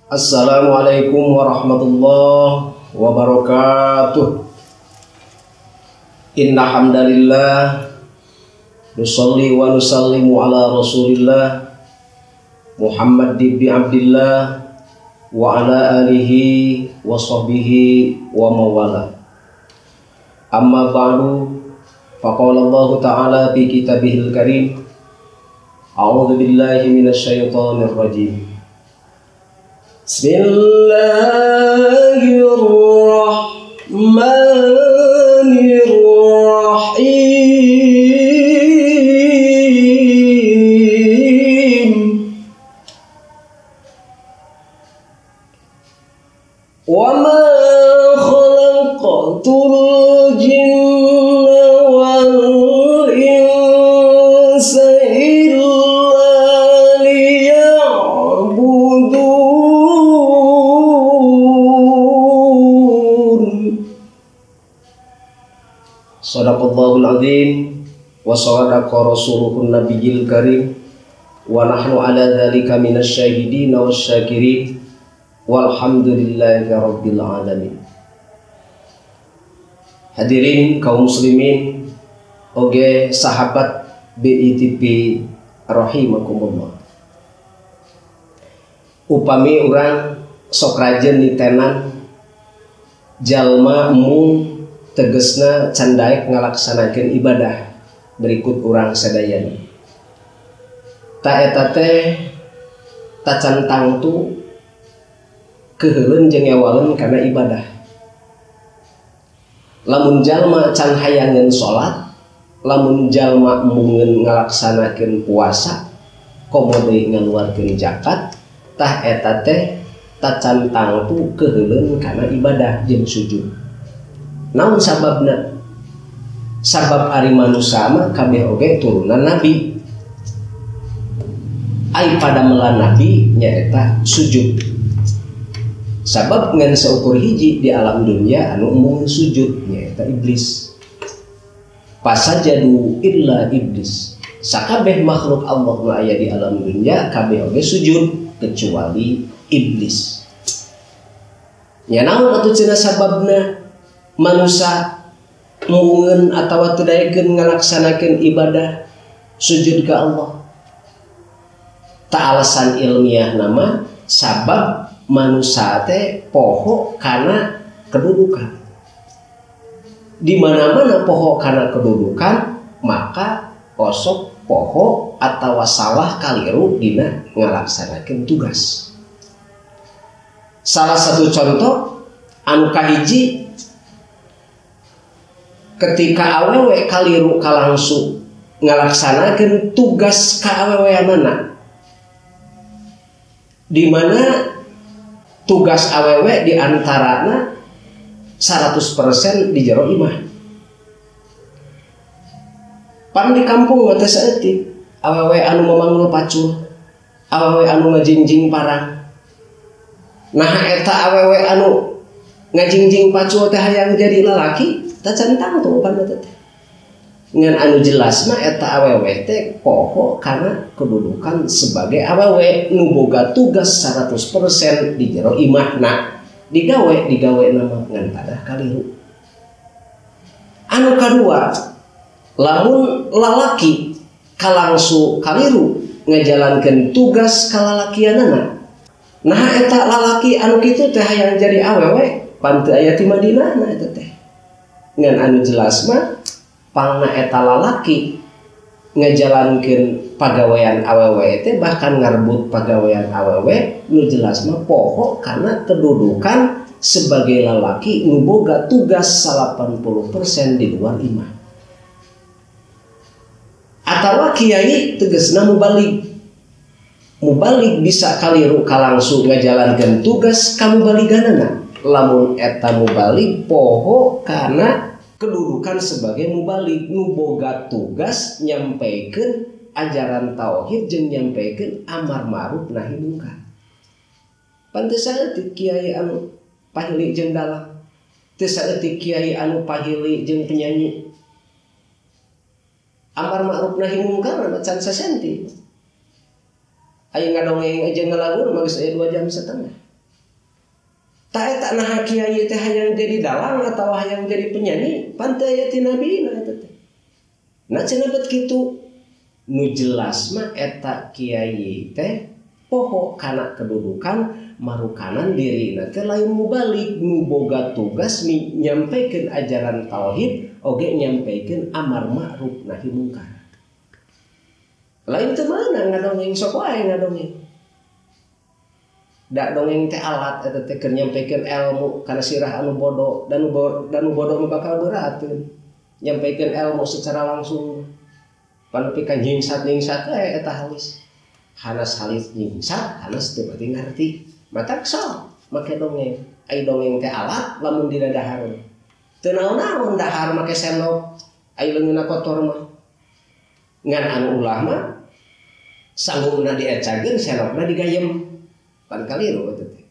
Assalamualaikum warahmatullahi wabarakatuh. Inna hamdalillah nusalli wa nusallimu ala rasulillah Muhammad ibn Abdillah wa ala alihi wa sahbihi wa mawala. Amma ba'du, faqala Allah ta'ala fi kitabihil karim, a'udzu billahi minasyaitonir rajim. Bismillahirrahmanirrahim. Wa ma khalaqatul jinna wal insa illa liya'budun. Shadaqallahul azim wa shadaqa rasuluhun nabiyil karim wa nahnu ala dzalika minasyahidin wasyakirin walhamdulillahi rabbil alamin. Hadirin kaum muslimin oge sahabat BITP rahimakumullah. Upami urang sok rajeun nitenan jalma mung tegesna candaek ngalaksanakeun ibadah berikut urang sadayana. Ta eta teh tacantang tu keheuleuh jeung ngewaleun kana ibadah. Lamun jalma can hayangeun salat, lamun jalma mungeun ngalaksanakeun puasa, komo deui ngaluarkeun zakat, tah eta teh tacantang tu keheuleuh kana ibadah jeung sujud. Namun sababna? Sabab ari manusia mah kabeh oge turunan nabi. Ai padamelan nabi nyaeta sujud. Sabab ngan seukur hiji di alam dunia anu embung sujud nyaeta iblis. Pasajadu illa iblis. Sakabeh makhluk Allah nu aya di alam dunia kabeh oge sujud kecuali iblis. Nya naon atuh cenah sababna? Manusia mungeun atawa teu daekeun ngalaksanakeun ibadah sujud ke Allah. Ta alasan ilmiah nama sabab manusia teh poho kana kedudukan. Di mana-mana poho kana kedudukan, maka osok poho atawa salah kaliru dina ngalaksanakeun tugas. Salah satu contoh anu kahiji ketika awewe kaliru kalangsu ngalaksanakeun tugas ka aweweanana, di mana tugas awewe diantarana 100% di jero imah. Pan di kampung teh saeutik awewe anu memanggul pacul, awewe anu ngajingjing parang. Nah eta awewe anu ngajingjing pacul teh hayang jadi lalaki, tacantang tuh upana teh. Ngan anu jelas mah eta awewe teh poho kana kedudukan sebagai awewe nu boga tugas 100% di jero imahna, digawe nama ngan tadah kaliru. Anu kadua, lamun lalaki kalangsu kaliru ngajalankeun tugas kalalakianana, nah eta lalaki anu kitu teh hayang jadi awewe pan teu aya ti Madinahna eta teh. Ngan anu jelas mah pangna eta lalaki ngajalankeun pagawean awewe teh bahkan ngarbut pagawean awewe nu jelas mah poho kana kedudukan sebagai lalaki nu boga tugas 80% di luar imah. Atawa kiai tegasna mubalik. Mubalik bisa kaliru kalangsu ngajalankeun tugas kamubaliganana. Lamun eta mubalik poho kana kedudukan sebagai mubalik nu boga tugas nyampaikeun ajaran tauhid jeung nyampaikeun amar ma'ruf nahi mungkar. Pantes saeutik kiai anu pahili jeung dalang, teu saeutik kiai anu pahili jeung penyanyi. Amar ma'ruf nahi mungkar mah can sasenti. Aya ngadongeng aja ngalagun mah geus aya 2,5 jam. Tak eta nah kiai teh hayang jadi dalang atau hayang jadi penyanyi pantai ti nabi na eta teh. Nah cenah bet kitu nu jelas mah eta kiai teh poho kana kedudukan marukanan diri teh lain mubalik nu boga tugas nyampaikan ajaran tauhid oge nyampaikan amar ma'ruf nahi mungkar. Lain teh mana ngadongeng sok wae ngadongeng. Da dongeng teh alat eta teh keur nyampikeun ilmu kana sirah anu bodoh dan nu bodoh mah bakal beurateun nyampikeun ilmu secara langsung panu pika nyingsat eta halis halis nyingsat halis teu berarti ngarti mata kesal make dongeng ai dongeng teh alat lamun dina dahar teu naon-naon dahar make sendok ai leungeunna kotor mah ngan anu ulah mah sanggungna diecageun sendokna digayem pan kaliru eta teh.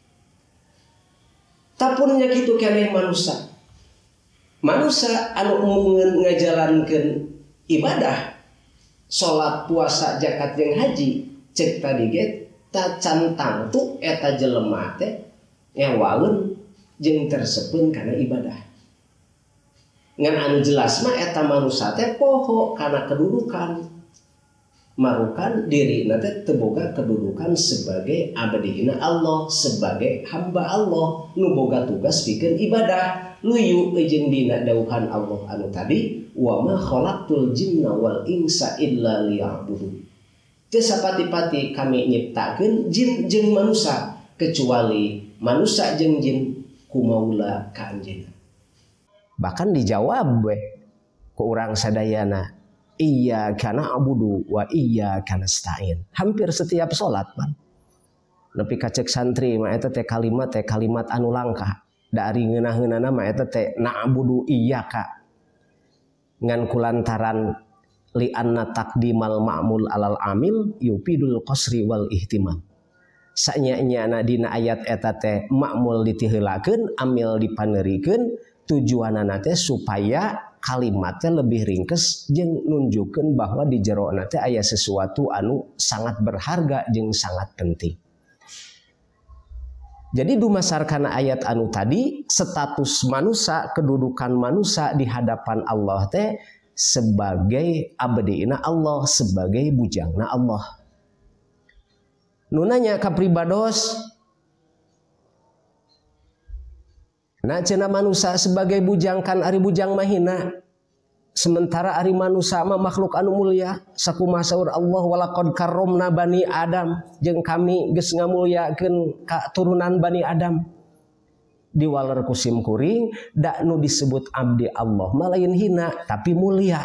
Tapun nya kitu keneh manusia. Manusia anu umumkeun ngajalankeun ibadah salat puasa zakat jeung haji cek tadi ge tacan tangtu eta jelema teh ngewaeun jeung tersepeun kana ibadah. Ngan anu jelas mah eta manusia teh poho kana kedudukan marukan diri nanti teboga kedudukan sebagai abdina Allah sebagai hamba Allah nu boga tugas bikin ibadah luyu jeung dina dauhan Allah anu tadi wa ma khalaqtul jinna wal insa illa liya'budun teu sapati-pati kami nyiptakeun jin jeung manusia kecuali manusia jeung jin kumaula ka anjeunna. Bahkan dijawab we ku urang sadayana iya kana abudu wa iya kana stain. Hampir setiap salat man. Nepi ka cek santri mah eta teh kalimat anu langka. Dari ngeunah-ngeunana mah eta teh na'budu iyyaka. Ngan kulantaran li anna taqdimal ma'mul alal amil yupidul qasri wal ihtimam. Sanya-nyana dina ayat eta teh ma'mul ditiheulakeun, amil dipaneurikeun, tujuanana teh supaya kalimatnya lebih ringkes jeung nunjukkeun bahwa di jero na teh aya sesuatu anu sangat berharga jeung sangat penting. Jadi dumasarkan ayat anu tadi status manusia, kedudukan manusia di hadapan Allah teh sebagai abdina Allah, sebagai bujangna Allah. Nu nanya ka pribados nah cenah manusia sebagai bujang kan ari bujang mahina sementara ari manusia mah makhluk anu mulia sakumaha saur Allah walaqad karramna bani Adam jeung kami geus ngamulyakeun ka turunan bani Adam diwaler ku sim kuring da nu disebut abdi Allah mah lain hina tapi mulia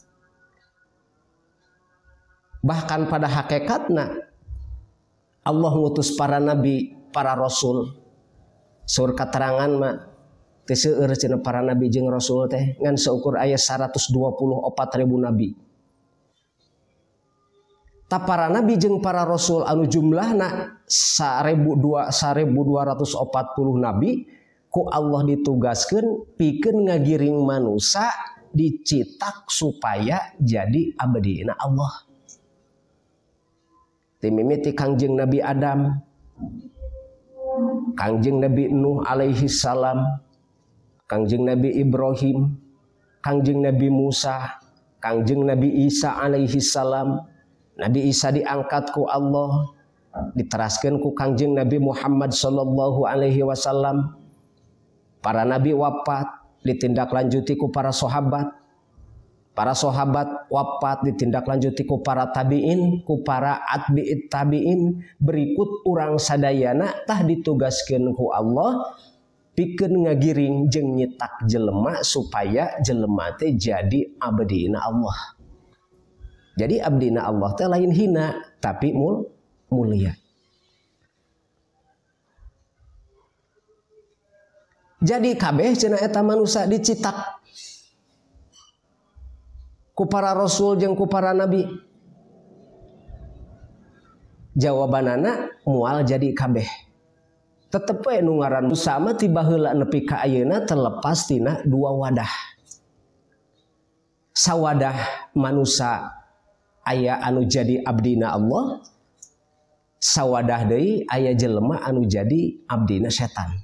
bahkan pada hakikatna Allah ngutus para nabi para rasul sur katerangan mah teu seueur cenah para nabi jeung rasul teh ngan seukur aya 124.000 nabi. Ta para nabi jeung para rasul anu jumlahna 1240 nabi ku Allah ditugaskeun pikeun ngagiring manusia dicitak supaya jadi abdina Allah. Timimiti Kangjeng Nabi Adam, Kangjeng Nabi Nuh alaihi salam, Kangjeng Nabi Ibrahim, Kangjeng Nabi Musa, Kangjeng Nabi Isa alaihi salam. Nabi Isa diangkat ku Allah, diteraskeun ku Kangjeng Nabi Muhammad sallallahu alaihi wasallam. Para nabi wafat ditindaklanjuti ku para sahabat. Para sahabat wafat ditindaklanjuti ku para tabi'in, ku para atbi'it tabi'in, berikut urang sadayana tah ditugaskeun ku Allah pikeun ngagiring jeung nyetak jelema supaya jelema teh jadi abdina Allah. Jadi abdina Allah teh lain hina tapi mulia. Jadi kabeh cenah eta manusia dicitak ku para rasul jeung ku para nabi. Jawabanana moal jadi kabeh. Tetep we nu ngaran sama ti baheula nepi ka ayeuna terlepas tina dua wadah. Sawadah manusia aya anu jadi abdina Allah, sawadah deui aya jelema anu jadi abdina setan.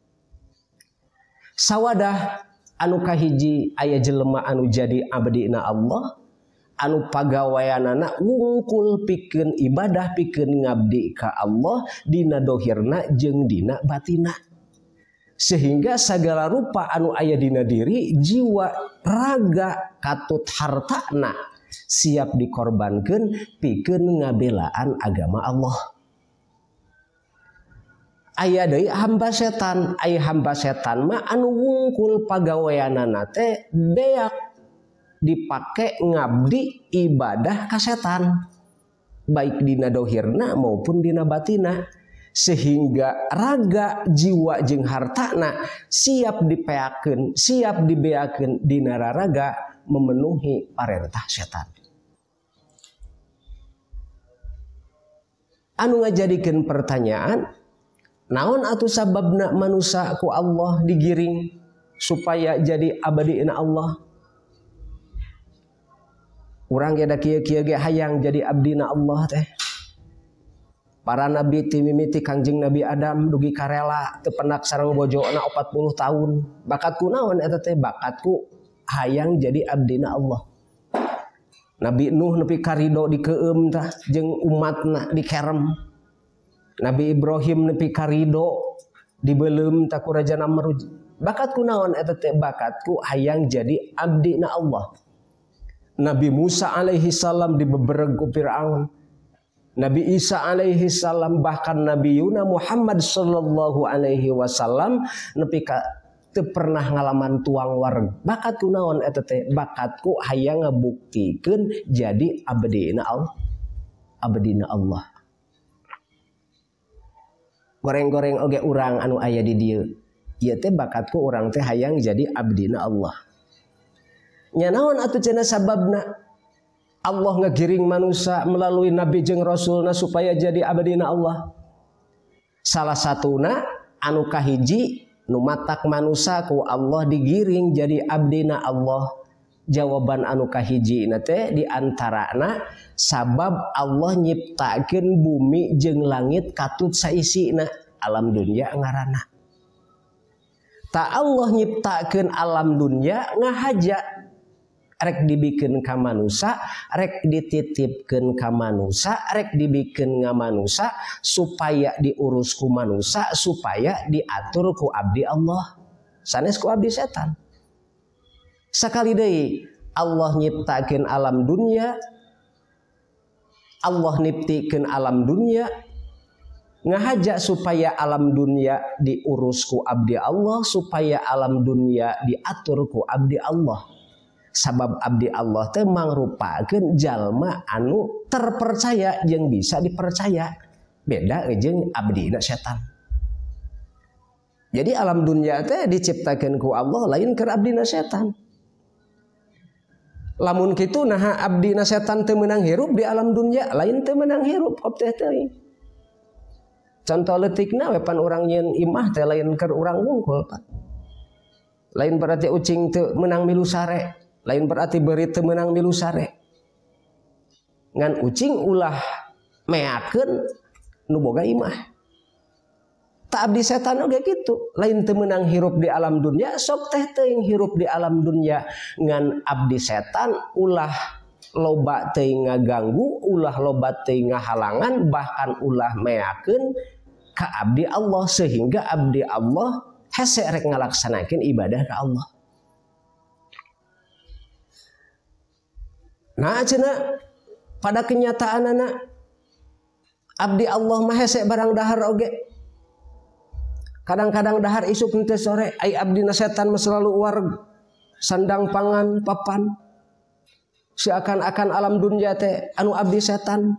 Sawadah anu kahiji aya jelema anu jadi abdina Allah, anu pagaweanana wungkul pikeun ibadah pikeun ngabdi ka Allah dina dohirna jeung dina batina. Sehingga segala rupa anu aya dina diri, jiwa, raga, katut hartana siap dikorbankeun pikeun ngabelaan agama Allah. Aya deui hamba setan, aya hamba setan mah anu wungkul pagaweanana teh deak dipake ngabdi ibadah ka setan, baik dina dohirna maupun dina batina. Sehingga raga, jiwa jeung hartana siap dipeakeun, siap dibeakeun dina raraga memenuhi parentah setan. Anu ngajadikeun pertanyaan, naon atuh sababna manusia ku Allah digiring supaya jadi abadina Allah? Urang ge da kieu-kieu ge hayang jadi abdina Allah teh. Para nabi ti mimiti Kangjeng Nabi Adam dugi karela teu pendak sareng bojona 40 tahun. Bakatku naon eta teh? Bakatku hayang jadi abdina Allah. Nabi Nuh nepi karido dikeueum tah jeung umatna dikerem. Nabi Ibrahim nepi karido dibeuleum tah ku Raja Namrud. Bakatku naon eta teh? Bakatku hayang jadi abdina Allah. Nabi Musa alaihi salam dibebereg ku Firaun. Nabi Isa alaihi salam, bahkan Nabi Yuna Muhammad sallallahu alaihi wasallam nepi ka teu pernah ngalaman tuang wareg. Bakatku naon eta teh? Bakatku hayang ngabuktikeun jadi abdina Allah. Abdina Allah. Goreng-goreng oge urang anu aya di dieu. Ieu teh bakatku urang teh hayang jadi abdina Allah. Nya naon atuh cenah sababna? Allah ngegiring manusia melalui nabi jeung rasulna supaya jadi abadina Allah. Salah satuna anu kahiji nu matak manusia ku Allah digiring jadi abdina Allah. Jawaban anu kahiji na teh diantarana sabab Allah nyiptakeun bumi jeung langit katut saisina, alam dunya ngaranna. Ta Allah nyiptakeun alam dunya ngahaja, rek dibikeun ka manusia, rek dititipkeun ka manusia, rek dibikeun nga manusia supaya diurus ku manusia, supaya diatur ku abdi Allah, sanes ku abdi setan. Sakali deui Allah nyiptakeun alam dunia, Allah niptikeun alam dunia ngahaja supaya alam dunia diurus ku abdi Allah, supaya alam dunia diatur ku abdi Allah. Sabab abdi Allah teh mangrupakeun jalma anu terpercaya jeung bisa dipercaya. Beda jeung abdina setan. Jadi alam dunia teh diciptakeun ku Allah lain keur abdina setan. Lamun kitu naha abdina setan teu meunang hirup di alam dunia, lain teu meunang hirup teh teuing. Contoh leutikna we pan urang nyeun imah teh lain keur urang wungkul, Pak. Lain berarti ucing teu meunang milu sare. Lain berarti beri teu meunang milu sare. Ngan ucing ulah meakeun nu boga imah. Ta abdi setan oge kitu, lain teu meunang hirup di alam dunia, sok teh teuing hirup di alam dunia. Ngan abdi setan ulah loba teuing ngaganggu, ulah loba teuing ngahalangan, bahkan ulah meakeun ka abdi Allah, sehingga abdi Allah hese rek ngalaksanakeun ibadah ka Allah. Nah cenah pada kenyataanana abdi Allah mah hese barang dahar oge. Kadang-kadang dahar isuk teh sore ai abdina setan mah selalu wareg sandang pangan papan. Seakan-akan alam dunia teh anu abdi setan.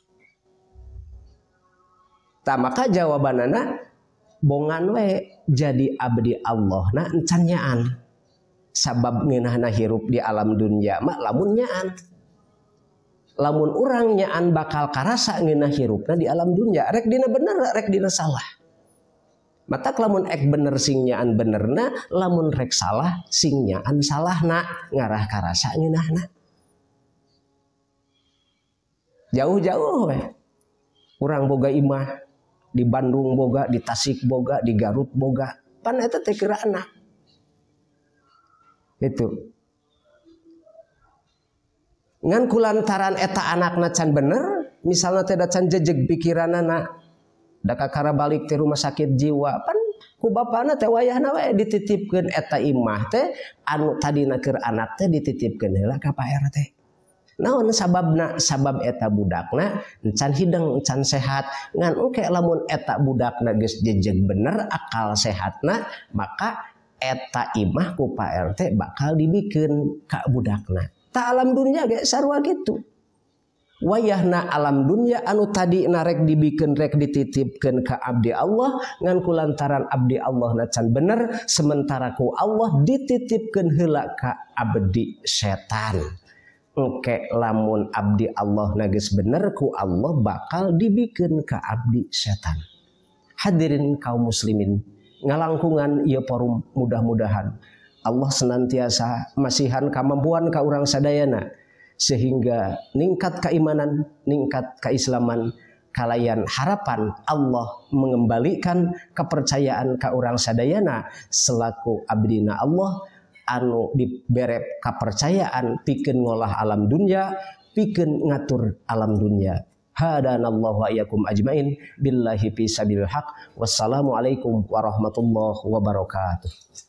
Tah maka jawabanana bongan we jadi abdi Allah na encan nyaan. Sabab ngeunahna hirup di alam dunia mak lamun nyaan. Lamun urang nyaan bakal karasa ngeunah hirupna di alam dunia, rek dina bener rek dina salah. Matak lamun ek bener sing nyaan benerna, lamun rek salah sing nyaan salahna, ngarah karasa ngeunahna. Jauh-jauh we. Urang boga imah di Bandung boga, di Tasik boga, di Garut boga, pan eta teh keur anak. Itu. Ngan kulantaran eta anakna can bener, misalnya teh da can jejeg pikiranana, da kakara balik ti rumah sakit jiwa, pan ku bapana teh wayahna wae dititipkeun eta imah teh anu tadina keur anak teh dititipkeun heula ka Pak RT. Naon sababna? Sabab eta budakna encan hideng, encan sehat. Ngan engke lamun eta budakna geus jejeg bener akal sehatna, maka eta imah ku Pak RT bakal dibikeun ka budakna. Ta alam dunia ge sarua gitu. Wayahna alam dunia anu tadi narek dibikeun rek dititipkeun ka abdi Allah, ngan kulantaran abdi Allah na can bener, sementara ku Allah dititipkeun heula ka abdi setan. Engke lamun abdi Allah na geus bener, ku Allah bakal dibikeun ka abdi setan. Hadirin kaum muslimin, ngalangkungan ieu forum, mudah-mudahan Allah senantiasa masihan kamampuan ka urang sadayana sehingga ningkat keimanan, ningkat keislaman, kalayan harapan Allah mengembalikan kepercayaan ka urang sadayana selaku abdina Allah anu dibere kepercayaan pikeun ngolah alam dunya, pikeun ngatur alam dunya. Hadanallahu wa iyyakum ajmain billahi fi sabilil haq. Wassalamualaikum warahmatullahi wabarakatuh.